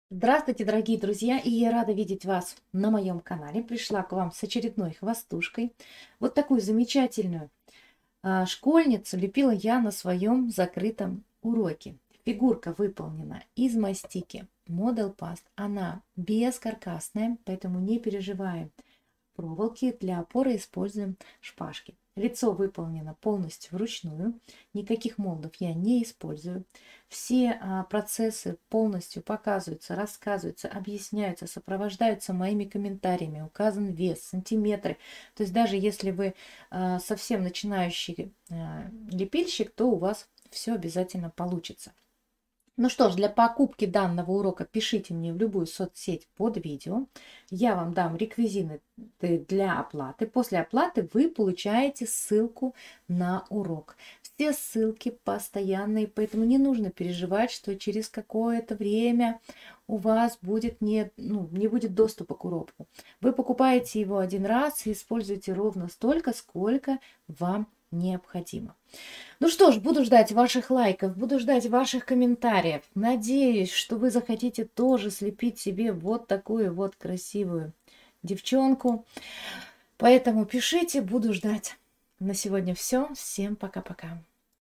Здравствуйте, дорогие друзья, и я рада видеть вас на моем канале. Пришла к вам с очередной хвостушкой. Вот такую замечательную школьницу лепила я на своем закрытом уроке. Фигурка выполнена из мастики Model Past. Она бескаркасная, поэтому не переживаем. Проволоки для опоры используем шпажки. Лицо выполнено полностью вручную, никаких молдов я не использую. Все процессы полностью показываются, рассказываются, объясняются, сопровождаются моими комментариями, указан вес, сантиметры. То есть даже если вы совсем начинающий лепильщик, то у вас все обязательно получится. Ну что ж, для покупки данного урока пишите мне в любую соцсеть под видео. Я вам дам реквизиты для оплаты. После оплаты вы получаете ссылку на урок. Все ссылки постоянные, поэтому не нужно переживать, что через какое-то время у вас будет не будет доступа к уроку. Вы покупаете его один раз и используете ровно столько, сколько вам необходимо. Ну что ж, буду ждать ваших лайков, буду ждать ваших комментариев. Надеюсь, что вы захотите тоже слепить себе вот такую вот красивую девчонку. Поэтому пишите, буду ждать. На сегодня все. Всем пока-пока.